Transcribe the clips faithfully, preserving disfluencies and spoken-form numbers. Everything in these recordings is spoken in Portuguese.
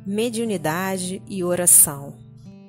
mediunidade e oração.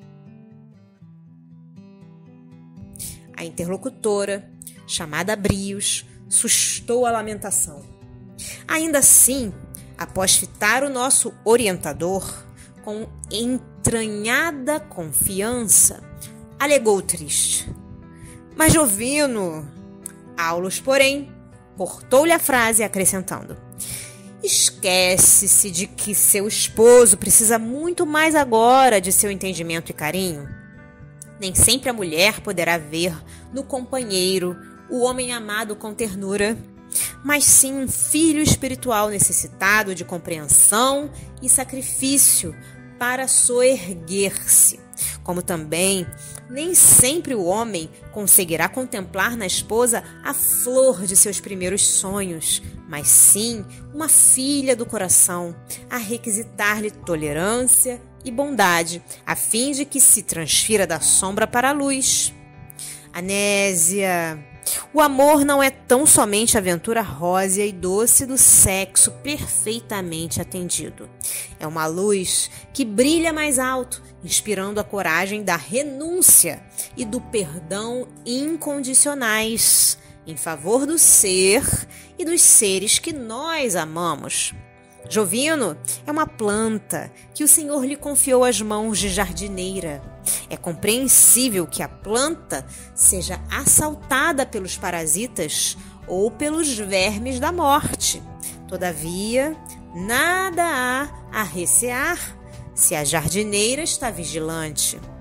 A interlocutora, chamada Brios, sustou a lamentação. Ainda assim, após fitar o nosso orientador, com entranhada confiança, alegou triste. Mas Jovino... Aulos, porém, cortou-lhe a frase acrescentando: esquece-se de que seu esposo precisa muito mais agora de seu entendimento e carinho. Nem sempre a mulher poderá ver no companheiro o homem amado com ternura, mas sim um filho espiritual necessitado de compreensão e sacrifício para soerguer-se. Como também, nem sempre o homem conseguirá contemplar na esposa a flor de seus primeiros sonhos, mas sim uma filha do coração, a requisitar-lhe tolerância e bondade, a fim de que se transfira da sombra para a luz. Anésia, o amor não é tão somente a aventura rósea e doce do sexo perfeitamente atendido. É uma luz que brilha mais alto, inspirando a coragem da renúncia e do perdão incondicionais em favor do ser e dos seres que nós amamos. Jovino é uma planta que o Senhor lhe confiou às mãos de jardineira. É compreensível que a planta seja assaltada pelos parasitas ou pelos vermes da morte. Todavia, nada há a recear se a jardineira está vigilante.